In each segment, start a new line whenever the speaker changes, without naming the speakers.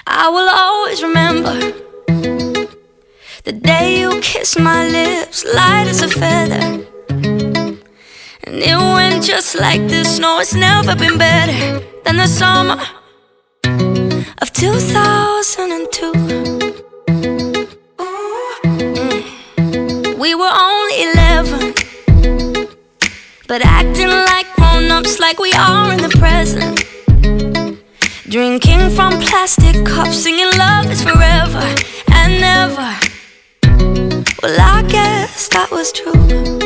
I will always remember the day you kissed my lips, light as a feather. And it went just like this. No, it's never been better than the summer of 2002. We were only 11, but acting like grown-ups, like we are in the present. Drinking from plastic cups, singing love is forever and never. Well, I guess that was true.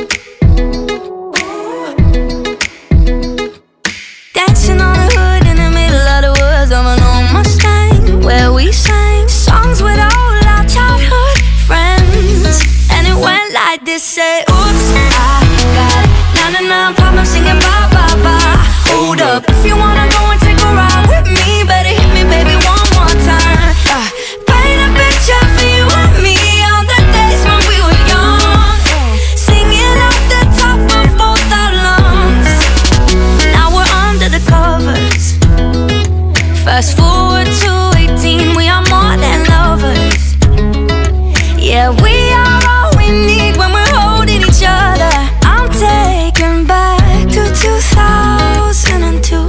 Dancing on the hood in the middle of the woods of an old Mustang, where we sang songs with all our childhood friends. And it went like this, say, oops, I got 99 problems singing bye, bye, bye. Hold up, if you wanna go and take a ride with me, better hit me, baby, one more time. Paint a picture for you and me on the days when we were young, singing off the top of both our lungs. Now we're under the covers. Fast forward to 18, we are more than lovers. Yeah, we are all we need when we're holding each other. I'm taken back to 2002.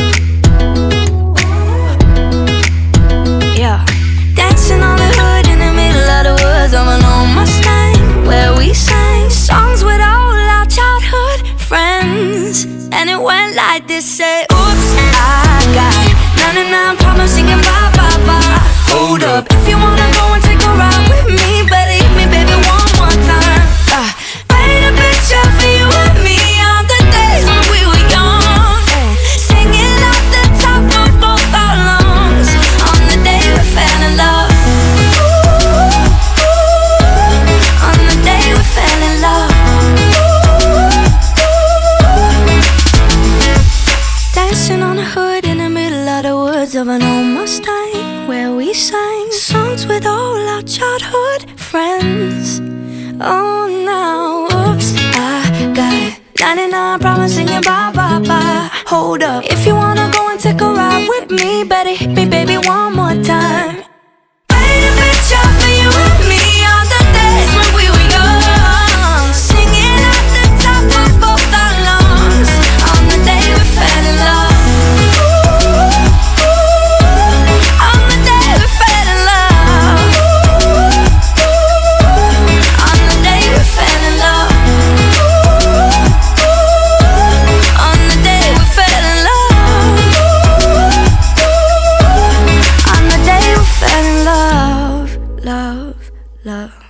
Yeah, dancing on the hood in the middle of the woods of an old Mustang, where we sang songs with all our childhood friends. And it went like this, say, oops, I got 99 problems singing bye, bye, bye. Hold up, if you wanna go and take a ride with me, better hit me, baby, one more time. Paint a picture for you and me on the days when we were young, singing off the top of both our lungs on the day we fell in love. On the day we fell in love. Dancing on the hood in the middle of the woods of an old Mustang, where we sang songs with all our childhood friends. Oh, now, oops, I got 99 problems singing bye, bye, bye. Hold up, if you wanna go and take a ride with me, better hit me, baby, one more time. Paint a picture for you and me on the days when we were young, singing at the top of both our lungs on the day we fell in love. On the day we fell in love. On the day we fell in love. On the day we fell in love. On the day we fell in love. Love, love.